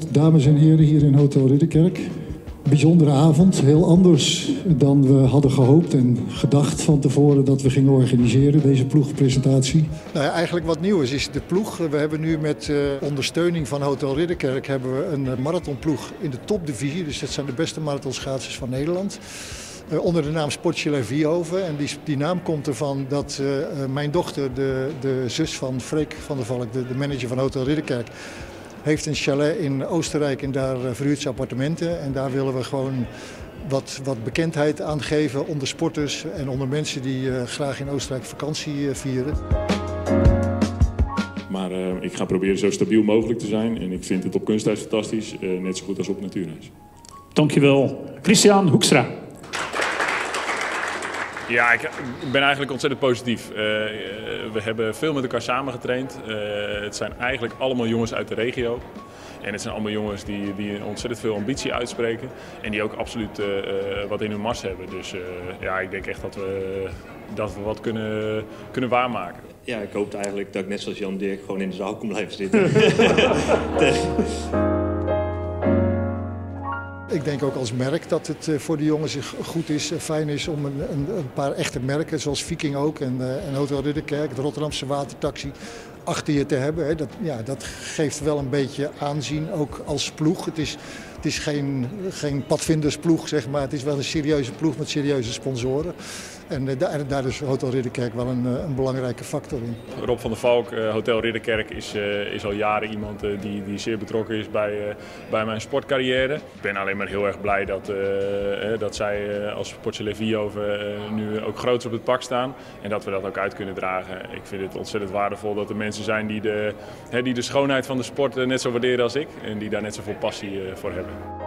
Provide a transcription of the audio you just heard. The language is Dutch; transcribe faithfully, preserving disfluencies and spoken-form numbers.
Dames en heren, hier in Hotel Ridderkerk. Bijzondere avond, heel anders dan we hadden gehoopt en gedacht van tevoren dat we gingen organiseren, deze ploegpresentatie. Nou ja, eigenlijk wat nieuw is, is de ploeg. We hebben nu met uh, ondersteuning van Hotel Ridderkerk hebben we een uh, marathonploeg in de topdivisie. Dus dat zijn de beste marathonschaatsers van Nederland. Uh, onder de naam Sportchalet Vierhoven. En die, die naam komt ervan dat uh, mijn dochter, de, de zus van Freek van der Valk, de, de manager van Hotel Ridderkerk, heeft een chalet in Oostenrijk en daar verhuurt ze appartementen. En daar willen we gewoon wat, wat bekendheid aan geven onder sporters en onder mensen die uh, graag in Oostenrijk vakantie uh, vieren. Maar uh, ik ga proberen zo stabiel mogelijk te zijn. En ik vind het op kunstijs fantastisch, uh, net zo goed als op natuurijs. Dankjewel. Christian Hoekstra. Ja, ik ben eigenlijk ontzettend positief. Uh, we hebben veel met elkaar samen getraind. Uh, het zijn eigenlijk allemaal jongens uit de regio. En het zijn allemaal jongens die, die ontzettend veel ambitie uitspreken. En die ook absoluut uh, wat in hun mars hebben. Dus uh, ja, ik denk echt dat we, dat we wat kunnen, kunnen waarmaken. Ja, ik hoop eigenlijk dat ik net zoals Jan Dirk gewoon in de zaal kon blijven zitten. Ik denk ook als merk dat het voor de jongens goed is, fijn is om een, een, een paar echte merken, zoals Viking ook en, uh, en Hotel Ridderkerk, de Rotterdamse watertaxi, achter je te hebben. Hè. Dat, ja, dat geeft wel een beetje aanzien, ook als ploeg. Het is, het is geen, geen padvindersploeg, zeg maar. Het is wel een serieuze ploeg met serieuze sponsoren. En uh, daar, daar is Hotel Ridderkerk wel een, een belangrijke factor in. Rob van der Valk, uh, Hotel Ridderkerk, is, uh, is al jaren iemand uh, die, die zeer betrokken is bij, uh, bij mijn sportcarrière. Ik ben alleen maar heel erg blij dat, uh, dat zij uh, als Sportchalet Vierhoven uh, nu ook groots op het pak staan. En dat we dat ook uit kunnen dragen. Ik vind het ontzettend waardevol dat er mensen zijn die de, hè, die de schoonheid van de sport uh, net zo waarderen als ik. En die daar net zoveel passie uh, voor hebben.